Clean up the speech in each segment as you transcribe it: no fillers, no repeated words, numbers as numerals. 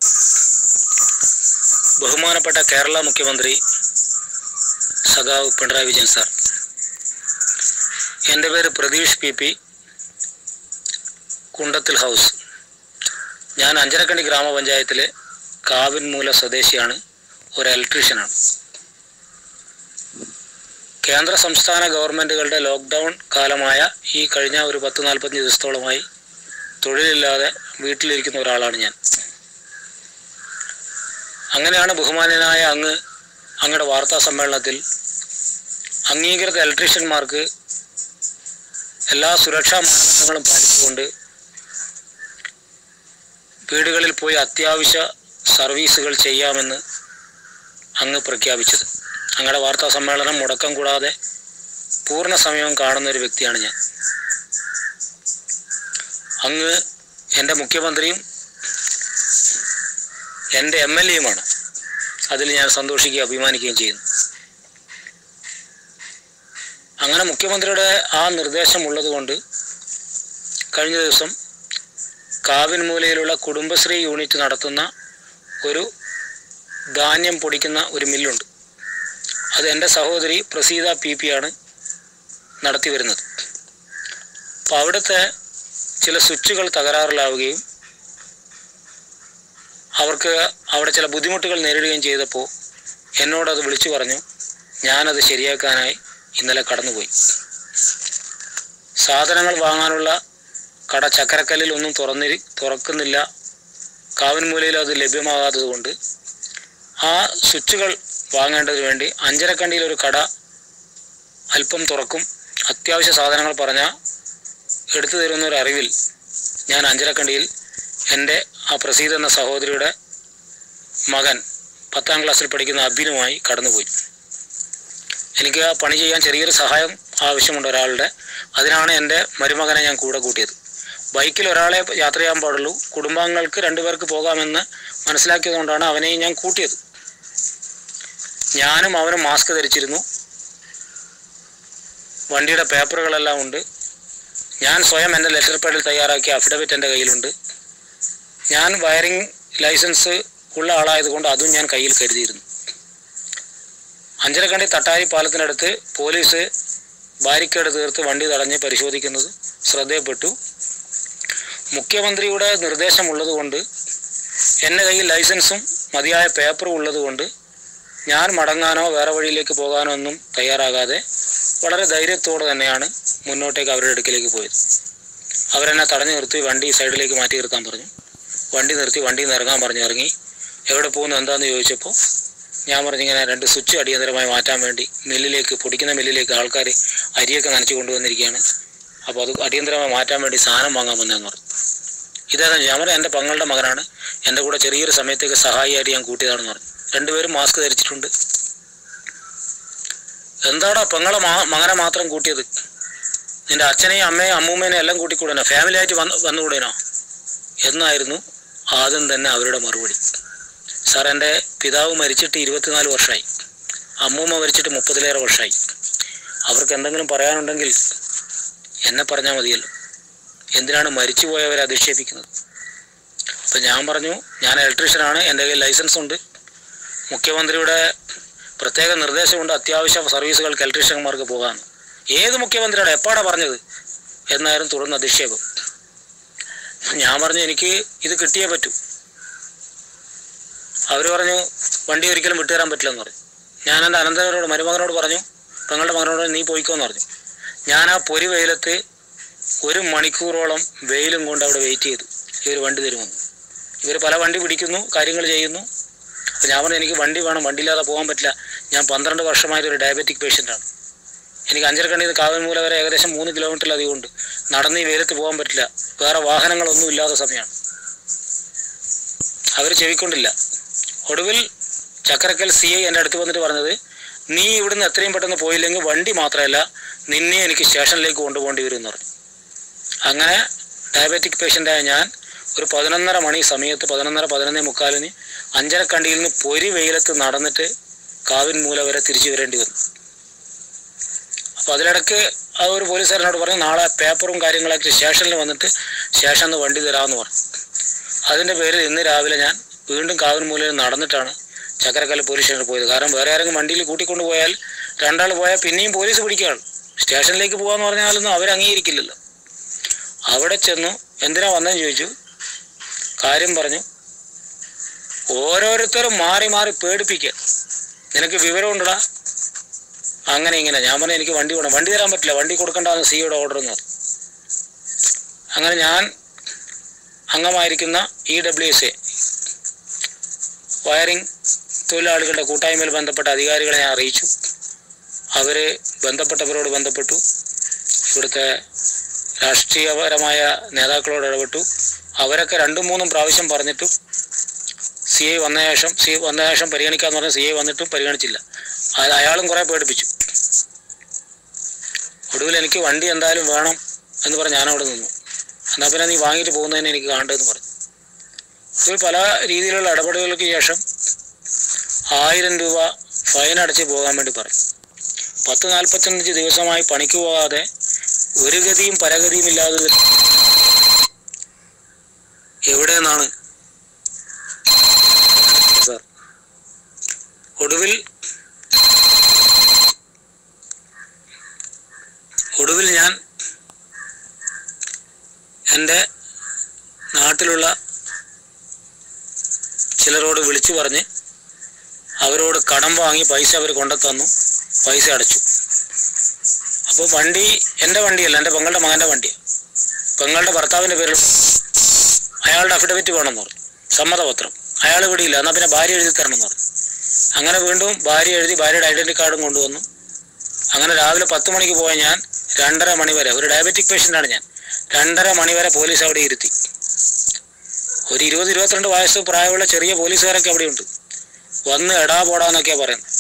ബഹുമാനപ്പെട്ട കേരള മുഖ്യമന്ത്രി സഖാവ് പിണറായി വിജയൻ സാർ, എൻ്റെ പേര് പ്രതീഷ് PP, കുണ്ടത്തിൽ ഹൗസ്. ഞാൻ അഞ്ചരക്കണ്ടി ഗ്രാമപഞ്ചായത്തിലെ കാവിൻമൂല സ്വദേശിയാണ്, ഒരു ഇലക്ട്രീഷ്യനാണ്. കേന്ദ്ര സംസ്ഥാന ഗവൺമെൻറ്റുകളുടെ ലോക്ക്ഡൗൺ കാലമായ ഈ കഴിഞ്ഞ ഒരു 10-45 ദിവസത്തോളമായി തൊഴിലില്ലാതെ വീട്ടിലിരിക്കുന്ന ഒരാളാണ് ഞാൻ. അങ്ങനെയാണ് ബഹുമാന്യനായ അങ്ങയുടെ വാർത്താ സമ്മേളനത്തിൽ അംഗീകൃത ഇലക്ട്രീഷ്യന്മാർക്ക് എല്ലാ സുരക്ഷാ മാനദണ്ഡങ്ങളും പാലിച്ചുകൊണ്ട് വീടുകളിൽ പോയി അത്യാവശ്യ സർവീസുകൾ ചെയ്യാമെന്ന് അങ്ങ് പ്രഖ്യാപിച്ചത്. അങ്ങയുടെ വാർത്താ സമ്മേളനം മുടക്കം കൂടാതെ പൂർണ്ണ സമയവും കാണുന്ന ഒരു വ്യക്തിയാണ് ഞാൻ. അങ്ങ് എൻ്റെ മുഖ്യമന്ത്രിയും എൻ്റെ MLA-യുമാണ്. അതിൽ ഞാൻ സന്തോഷിക്കുകയും അഭിമാനിക്കുകയും ചെയ്യുന്നു. അങ്ങനെ മുഖ്യമന്ത്രിയുടെ ആ നിർദ്ദേശം ഉള്ളതുകൊണ്ട് കഴിഞ്ഞ ദിവസം കാവിൻമൂലയിലുള്ള കുടുംബശ്രീ യൂണിറ്റ് നടത്തുന്ന ഒരു ധാന്യം പൊടിക്കുന്ന ഒരു മില്ലുണ്ട്. അത് എൻ്റെ സഹോദരി പ്രസീത PP ആണ് നടത്തി വരുന്നത്. അപ്പോൾ അവിടുത്തെ ചില സ്വിച്ചുകൾ തകരാറിലാവുകയും അവർക്ക് അവിടെ ചില ബുദ്ധിമുട്ടുകൾ നേരിടുകയും ചെയ്തപ്പോൾ എന്നോടത് വിളിച്ചു പറഞ്ഞു. ഞാനത് ശരിയാക്കാനായി ഇന്നലെ കടന്നുപോയി. സാധനങ്ങൾ വാങ്ങാനുള്ള കട ചക്കരക്കല്ലിൽ ഒന്നും തുറക്കുന്നില്ല. കാവിൻമൂലയിൽ അത് ലഭ്യമാകാത്തത് കൊണ്ട് ആ സ്വിച്ചുകൾ വാങ്ങേണ്ടതിന് വേണ്ടി അഞ്ചരക്കണ്ടിയിൽ ഒരു കട അല്പം തുറക്കും, അത്യാവശ്യ സാധനങ്ങൾ പറഞ്ഞാൽ എടുത്തു തരുന്ന ഒരു അറിവിൽ ഞാൻ അഞ്ചരക്കണ്ടിയിൽ എൻ്റെ ആ പ്രസീത എന്ന സഹോദരിയുടെ മകൻ 10ാം ക്ലാസ്സിൽ പഠിക്കുന്ന അബിനുമായി കടന്നുപോയി. എനിക്ക് ആ പണി ചെയ്യാൻ ചെറിയൊരു സഹായം ആവശ്യമുണ്ട് ഒരാളുടെ. അതിനാണ് എൻ്റെ മരുമകനെ ഞാൻ കൂടെ കൂട്ടിയത്. ബൈക്കിൽ ഒരാളെ യാത്ര ചെയ്യാൻ പാടുള്ളൂ, കുടുംബാംഗങ്ങൾക്ക് 2 പേർക്ക് പോകാമെന്ന് മനസ്സിലാക്കിയതുകൊണ്ടാണ് അവനെയും ഞാൻ കൂട്ടിയത്. ഞാനും അവനും മാസ്ക് ധരിച്ചിരുന്നു. വണ്ടിയുടെ പേപ്പറുകളെല്ലാം ഉണ്ട്. ഞാൻ സ്വയം എൻ്റെ ലെറ്റർ പാഡിൽ തയ്യാറാക്കിയ അഫിഡവിറ്റ് എൻ്റെ കയ്യിലുണ്ട്. ഞാൻ വയറിംഗ് ലൈസൻസ് ഉള്ള ആളായതുകൊണ്ട് അതും ഞാൻ കയ്യിൽ കരുതിയിരുന്നു. അഞ്ചരക്കണ്ടി തട്ടാരി പാലത്തിനടുത്ത് പോലീസ് ബാരിക്കേഡ് തീർത്ത് വണ്ടി തടഞ്ഞ് പരിശോധിക്കുന്നത് ശ്രദ്ധയപ്പെട്ടു. മുഖ്യമന്ത്രിയുടെ നിർദ്ദേശമുള്ളത് കൊണ്ട് എൻ്റെ കയ്യിൽ ലൈസൻസും മതിയായ പേപ്പറും ഉള്ളതുകൊണ്ട് ഞാൻ മടങ്ങാനോ വേറെ വഴിയിലേക്ക് പോകാനോ ഒന്നും തയ്യാറാകാതെ വളരെ ധൈര്യത്തോടെ തന്നെയാണ് മുന്നോട്ടേക്ക് അവരുടെ അടുക്കിലേക്ക് പോയത്. അവരെന്നെ തടഞ്ഞു നിർത്തി വണ്ടി സൈഡിലേക്ക് മാറ്റി നിർത്താൻ പറഞ്ഞു. വണ്ടി നിർത്തി വണ്ടിയിൽ നിന്ന് ഇറങ്ങാൻ പറഞ്ഞു. ഇറങ്ങി എവിടെ പോകുന്നു എന്താണെന്ന് ചോദിച്ചപ്പോൾ ഞാൻ പറഞ്ഞു ഇങ്ങനെ 2 സ്വിച്ച് അടിയന്തരമായി മാറ്റാൻ വേണ്ടി പൊടിക്കുന്ന മില്ലിലേക്ക് ആൾക്കാർ അരിയൊക്കെ നനച്ച് കൊണ്ടുവന്നിരിക്കുകയാണ്, അപ്പോൾ അത് അടിയന്തരമായി മാറ്റാൻ വേണ്ടി സാധനം വാങ്ങാൻ വന്നതെന്ന് പറഞ്ഞു. ഇതേതാണ് ഞാൻ പറഞ്ഞു എൻ്റെ പങ്ങളുടെ മകനാണ്, എൻ്റെ കൂടെ ചെറിയൊരു സമയത്തേക്ക് സഹായിയായിട്ട് ഞാൻ കൂട്ടിയതാണെന്ന് പറഞ്ഞു. 2 പേരും മാസ്ക് ധരിച്ചിട്ടുണ്ട്. എന്താടാ പെങ്ങളെ മകനെ മാത്രം കൂട്ടിയത്? നിൻ്റെ അച്ഛനെയും അമ്മയും അമ്മൂമ്മേനെയും എല്ലാം കൂട്ടിക്കൂടനോ? ഫാമിലി ആയിട്ട് വന്നുകൂടേനോ എന്നായിരുന്നു ആദ്യം തന്നെ അവരുടെ മറുപടി. സാർ, എൻ്റെ പിതാവ് മരിച്ചിട്ട് 24 വർഷമായി, അമ്മൂമ്മ മരിച്ചിട്ട് 30-ലേറെ വർഷമായി. അവർക്ക് എന്തെങ്കിലും പറയാനുണ്ടെങ്കിൽ എന്നെ പറഞ്ഞാൽ മതിയല്ലോ, എന്തിനാണ് മരിച്ചുപോയവരെ അധിക്ഷേപിക്കുന്നത്? അപ്പം ഞാൻ പറഞ്ഞു ഞാൻ ഇലക്ട്രീഷ്യനാണ്, എൻ്റെ കയ്യിൽ ലൈസൻസ് ഉണ്ട്, മുഖ്യമന്ത്രിയുടെ പ്രത്യേക നിർദ്ദേശമുണ്ട് അത്യാവശ്യ സർവീസുകൾക്ക് ഇലക്ട്രീഷ്യന്മാർക്ക് പോകാമെന്ന്. ഏത് മുഖ്യമന്ത്രിയുടെ എപ്പോഴാണ് പറഞ്ഞത് എന്നായിരുന്നു തുടർന്ന് അധിക്ഷേപം. ഞാൻ പറഞ്ഞു എനിക്ക് ഇത് കിട്ടിയേ പറ്റൂ. അവർ പറഞ്ഞു വണ്ടി ഒരിക്കലും വിട്ടുതരാൻ പറ്റില്ലെന്ന് പറഞ്ഞു. ഞാൻ എൻ്റെ അനന്തരവരോട് മരുമകനോട് പറഞ്ഞു പെങ്ങളുടെ മകനോട് നീ പോയിക്കോന്ന് പറഞ്ഞു. ഞാൻ ആ പൊരി വെയിലത്ത് 1 മണിക്കൂറോളം വെയിലും കൊണ്ട് അവിടെ വെയിറ്റ് ചെയ്തു ഇവർ വണ്ടി തരുമെന്ന്. ഇവർ പല വണ്ടി പിടിക്കുന്നു, കാര്യങ്ങൾ ചെയ്യുന്നു. അപ്പോൾ ഞാൻ പറഞ്ഞു എനിക്ക് വണ്ടി വേണം, വണ്ടിയില്ലാതെ പോകാൻ പറ്റില്ല. ഞാൻ 12 വർഷമായിട്ടൊരു ഡയബറ്റിക് പേഷ്യൻ്റാണ്. എനിക്ക് അഞ്ചരക്കണ്ടിയിൽ നിന്ന് കാവിൻമൂല വരെ ഏകദേശം 3 കിലോമീറ്ററിലധികം ഉണ്ട്. നടന്ന് ഈ വെയിലത്ത് പോകാൻ പറ്റില്ല, വേറെ വാഹനങ്ങളൊന്നും ഇല്ലാത്ത സമയമാണ്. അവർ ചെവിക്കൊണ്ടില്ല. ഒടുവിൽ ചക്കരക്കൽ CI എൻ്റെ അടുത്ത് വന്നിട്ട് പറഞ്ഞത് നീ ഇവിടുന്ന് എത്രയും പെട്ടെന്ന് പോയില്ലെങ്കിൽ വണ്ടി മാത്രമല്ല നിന്നെ എനിക്ക് സ്റ്റേഷനിലേക്ക് കൊണ്ടുപോകേണ്ടി വരും എന്ന് പറഞ്ഞു. അങ്ങനെ ഡയബറ്റിക് പേഷ്യൻ്റായ ഞാൻ ഒരു 11:30 മണി സമയത്ത് 11:30-11:45 അഞ്ചരക്കണ്ടിയിൽ നിന്ന് പൊരി വെയിലത്ത് നടന്നിട്ട് കാവിൻമൂല വരെ തിരിച്ചു വരേണ്ടി വന്നു. അപ്പോൾ അതിലിടയ്ക്ക് ആ ഒരു പോലീസുകാരനോട് പറഞ്ഞു നാളെ പേപ്പറും കാര്യങ്ങളൊക്കെ സ്റ്റേഷനിൽ വന്നിട്ട് സ്റ്റേഷനിൽ നിന്ന് വണ്ടി തരാമെന്ന് പറഞ്ഞു. അതിൻ്റെ പേരിൽ ഇന്ന് രാവിലെ ഞാൻ വീണ്ടും കാവിൻമൂലയിൽ നടന്നിട്ടാണ് ചക്കരക്കല്ല് പോലീസ് സ്റ്റേഷനിൽ പോയത്. കാരണം വേറെ ആരെങ്കിലും വണ്ടിയിൽ കൂട്ടിക്കൊണ്ട് പോയാൽ, രണ്ടാൾ പോയാൽ പിന്നെയും പോലീസ് പിടിക്കുകയാണ്. സ്റ്റേഷനിലേക്ക് പോകാമെന്ന് പറഞ്ഞാലൊന്നും അവർ അംഗീകരിക്കില്ലല്ലോ. അവിടെ ചെന്നു എന്തിനാ വന്നതെന്ന് ചോദിച്ചു. കാര്യം പറഞ്ഞു. ഓരോരുത്തരും മാറി മാറി പേടിപ്പിക്കുക. നിനക്ക് വിവരമുണ്ടടാ, അങ്ങനെ ഇങ്ങനെ. ഞാൻ പറഞ്ഞു എനിക്ക് വണ്ടി വേണം. വണ്ടി തരാൻ പറ്റില്ല, വണ്ടി കൊടുക്കേണ്ടതാണ് സിയുടെ ഓർഡർ എന്ന് പറഞ്ഞു. അങ്ങനെ ഞാൻ അംഗമായിരിക്കുന്ന EWSA വയറിംഗ് തൊഴിലാളികളുടെ കൂട്ടായ്മയിൽ ബന്ധപ്പെട്ട അധികാരികളെ ഞാൻ അറിയിച്ചു. അവർ ബന്ധപ്പെട്ടവരോട് ബന്ധപ്പെട്ടു. ഇവിടുത്തെ രാഷ്ട്രീയപരമായ നേതാക്കളോട് ഇടപെട്ടു. അവരൊക്കെ 2-3 പ്രാവശ്യം പറഞ്ഞിട്ടും CI വന്ന ശേഷം പരിഗണിക്കാന്ന് പറഞ്ഞാൽ CI വന്നിട്ടും പരിഗണിച്ചില്ല. അയാളും കുറെ പേടിപ്പിച്ചു. ഒടുവിൽ എനിക്ക് വണ്ടി എന്തായാലും വേണം എന്ന് പറഞ്ഞ് ഞാനവിടെ നിന്നു. എന്നാൽ പിന്നെ നീ വാങ്ങിയിട്ട് പോകുന്നതിന് എനിക്ക് കാണേണ്ടതെന്ന് പറഞ്ഞു. ഒടുവിൽ പല രീതിയിലുള്ള ഇടപെടലുകൾക്ക് ശേഷം 1000 രൂപ ഫൈൻ അടച്ച് പോകാൻ വേണ്ടി പറഞ്ഞു. 10-45 ദിവസമായി പണിക്ക് പോകാതെ ഒരു ഗതിയും പരഗതിയും ഇല്ലാതെ എവിടെ നിന്നാണ് സാർ? ഒടുവിൽ ഞാൻ എൻ്റെ നാട്ടിലുള്ള ചിലരോട് വിളിച്ചു പറഞ്ഞ് അവരോട് കടം വാങ്ങി പൈസ അവർ കൊണ്ടുതന്നു. പൈസ അടച്ചു. അപ്പോൾ വണ്ടി എൻ്റെ വണ്ടിയല്ല, എൻ്റെ പെങ്ങളുടെ മകൻ്റെ വണ്ടിയാണ്. പെങ്ങളുടെ ഭർത്താവിൻ്റെ പേരിൽ അയാളുടെ അഫിഡവിറ്റ് വേണമെന്ന് പറഞ്ഞു, സമ്മതപത്രം. അയാൾ വിടിയില്ല. എന്നാൽ പിന്നെ ഭാര്യ എഴുതി തരണം എന്ന് പറഞ്ഞു. അങ്ങനെ വീണ്ടും ഭാര്യ എഴുതി, ഭാര്യയുടെ ഐഡൻറ്റി കാർഡും കൊണ്ടുവന്നു. അങ്ങനെ രാവിലെ 10 മണിക്ക് പോയ ഞാൻ 2:30 മണി വരെ, ഒരു ഡയബറ്റിക് പേഷ്യൻ്റാണ് ഞാൻ, 2:30 മണി വരെ പോലീസ് അവിടെ ഇരുത്തി. ഒരു 20-22 വയസ്സ് പ്രായമുള്ള ചെറിയ പോലീസുകാരൊക്കെ അവിടെയുണ്ട്. വന്ന് എടാ പോടാന്നൊക്കെയാണ് പറയുന്നത്.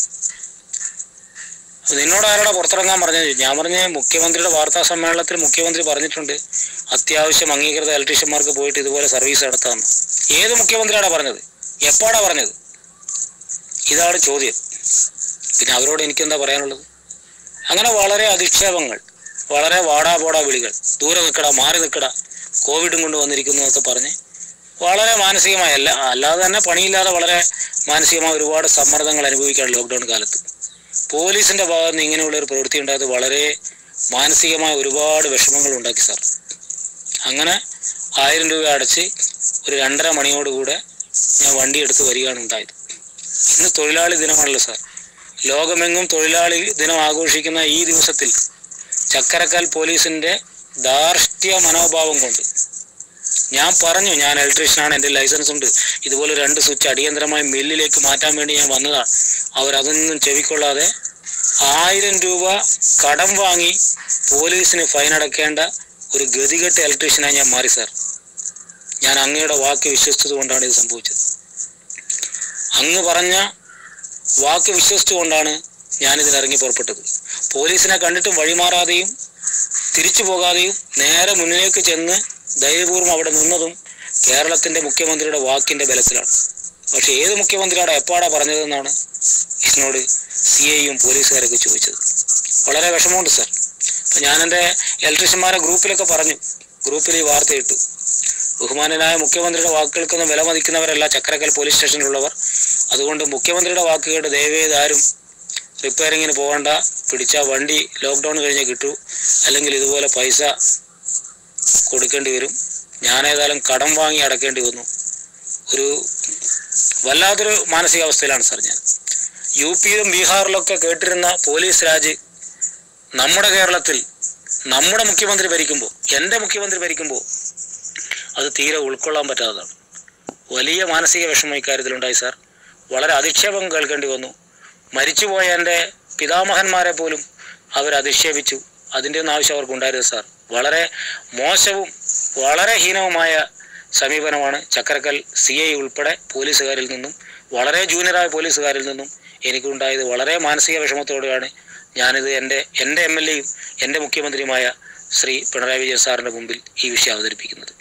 നിന്നോട് ആരോടാ പുറത്തിറങ്ങാൻ പറഞ്ഞത്? ഞാൻ പറഞ്ഞ് മുഖ്യമന്ത്രിയുടെ വാർത്താ സമ്മേളനത്തിൽ മുഖ്യമന്ത്രി പറഞ്ഞിട്ടുണ്ട് അത്യാവശ്യം അംഗീകൃത ഇലക്ട്രീഷ്യന്മാർക്ക് പോയിട്ട് ഇതുപോലെ സർവീസ് നടത്താമെന്ന്. ഏത് മുഖ്യമന്ത്രിയാടാ പറഞ്ഞത്? എപ്പോഴാണ് പറഞ്ഞത്? ഇതാണ് ചോദ്യം. പിന്നെ അവരോട് എനിക്കെന്താ പറയാനുള്ളത്? അങ്ങനെ വളരെ അധിക്ഷേപങ്ങൾ, വളരെ വാടാ പോടാ വിളികൾ, ദൂരെ നിൽക്കടാ, മാറി നിൽക്കടാ, കോവിഡും കൊണ്ട് വന്നിരിക്കുന്നു എന്നൊക്കെ പറഞ്ഞ് വളരെ മാനസികമായ, അല്ലാതെ തന്നെ പണിയില്ലാതെ വളരെ മാനസികമായ ഒരുപാട് സമ്മർദ്ദങ്ങൾ അനുഭവിക്കുകയാണ് ലോക്ക്ഡൗൺ കാലത്ത്. പോലീസിൻ്റെ ഭാഗത്ത് നിന്ന് ഇങ്ങനെയുള്ള ഒരു പ്രവൃത്തി ഉണ്ടായത് വളരെ മാനസികമായ ഒരുപാട് വിഷമങ്ങൾ ഉണ്ടാക്കി സാർ. അങ്ങനെ 1000 രൂപ അടച്ച് ഒരു 2:30 മണിയോടുകൂടെ ഞാൻ വണ്ടി എടുത്ത് വരികയാണ് ഉണ്ടായത്. ഇന്ന് തൊഴിലാളി ദിനമാണല്ലോ സാർ. ലോകമെങ്ങും തൊഴിലാളി ദിനം ആഘോഷിക്കുന്ന ഈ ദിവസത്തിൽ ചക്കരക്കൽ പോലീസിൻ്റെ ധാർഷ്ട്യ മനോഭാവം കൊണ്ട് ഞാൻ പറഞ്ഞു, ഞാൻ ഇലക്ട്രീഷ്യനാണ്, എൻ്റെ ലൈസൻസ് ഉണ്ട്, ഇതുപോലെ 2 സ്വിച്ച് അടിയന്തരമായി മില്ലിലേക്ക് മാറ്റാൻ വേണ്ടി ഞാൻ വന്നതാണ്. അവരതൊന്നും ചെവിക്കൊള്ളാതെ 1000 രൂപ കടം വാങ്ങി പോലീസിന് ഫൈൻ അടക്കേണ്ട ഒരു ഗതികെട്ട ഇലക്ട്രീഷ്യനായി ഞാൻ മാറി സാർ. ഞാൻ അങ്ങയുടെ വാക്ക് വിശ്വസിച്ചത് കൊണ്ടാണ് ഇത് സംഭവിച്ചത്. അങ്ങ് പറഞ്ഞ വാക്ക് വിശ്വസിച്ചുകൊണ്ടാണ് ഞാനിതിനിറങ്ങി പുറപ്പെട്ടത്. പോലീസിനെ കണ്ടിട്ടും വഴിമാറാതെയും തിരിച്ചു പോകാതെയും നേരെ മുന്നിലേക്ക് ചെന്ന് ധൈര്യപൂർവ്വം അവിടെ നിന്നതും കേരളത്തിൻ്റെ മുഖ്യമന്ത്രിയുടെ വാക്കിൻ്റെ ബലത്തിലാണ്. പക്ഷെ ഏത് മുഖ്യമന്ത്രിയാണ് എപ്പോഴാണ് പറഞ്ഞതെന്നാണ് എന്നോട് CIയും പോലീസുകാരൊക്കെ ചോദിച്ചത്. വളരെ വിഷമമുണ്ട് സാർ. അപ്പം ഞാൻ എൻ്റെ ഇലക്ട്രീഷ്യന്മാരെ ഗ്രൂപ്പിലൊക്കെ പറഞ്ഞു, ഗ്രൂപ്പിൽ ഈ വാർത്തയിട്ടു. ബഹുമാനനായ മുഖ്യമന്ത്രിയുടെ വാക്കുകൾക്കൊന്നും വില മതിക്കുന്നവരല്ല ചക്കരക്കൽ പോലീസ് സ്റ്റേഷനിലുള്ളവർ. അതുകൊണ്ട് മുഖ്യമന്ത്രിയുടെ വാക്ക് കേട്ട് ദയവേത് ആരും റിപ്പയറിങ്ങിന് പോകണ്ട, പിടിച്ച വണ്ടി ലോക്ക്ഡൗൺ കഴിഞ്ഞേ കിട്ടൂ, അല്ലെങ്കിൽ ഇതുപോലെ പൈസ കൊടുക്കേണ്ടി വരും. ഞാനേതായാലും കടം വാങ്ങി അടക്കേണ്ടി വന്നു. ഒരു വല്ലാത്തൊരു മാനസികാവസ്ഥയിലാണ് സാർ ഞാൻ. UPയിലും ബീഹാറിലൊക്കെ കേട്ടിരുന്ന പോലീസ് രാജ് നമ്മുടെ കേരളത്തിൽ നമ്മുടെ മുഖ്യമന്ത്രി ഭരിക്കുമ്പോൾ, എൻ്റെ മുഖ്യമന്ത്രി ഭരിക്കുമ്പോൾ അത് തീരെ ഉൾക്കൊള്ളാൻ പറ്റാത്തതാണ്. വലിയ മാനസിക വിഷമം ഇക്കാര്യത്തിലുണ്ടായി സാർ. വളരെ അധിക്ഷേപം കേൾക്കേണ്ടി വന്നു. മരിച്ചുപോയ എൻ്റെ പിതാമഹന്മാരെ പോലും അവർ അധിക്ഷേപിച്ചു. അതിൻ്റെ ഒന്നും ആവശ്യം അവർക്കുണ്ടായിരുന്നു സാർ. വളരെ മോശവും വളരെ ഹീനവുമായ സമീപനമാണ് ചക്കരക്കൽ CI ഉൾപ്പെടെ പോലീസുകാരിൽ നിന്നും, വളരെ ജൂനിയറായ പോലീസുകാരിൽ നിന്നും എനിക്കുണ്ടായത്. വളരെ മാനസിക വിഷമത്തോടെയാണ് ഞാനിത് എൻ്റെ MLAയും എൻ്റെ മുഖ്യമന്ത്രിയുമായ ശ്രീ പിണറായി വിജയൻ സാറിൻ്റെ മുമ്പിൽ ഈ വിഷയം അവതരിപ്പിക്കുന്നത്.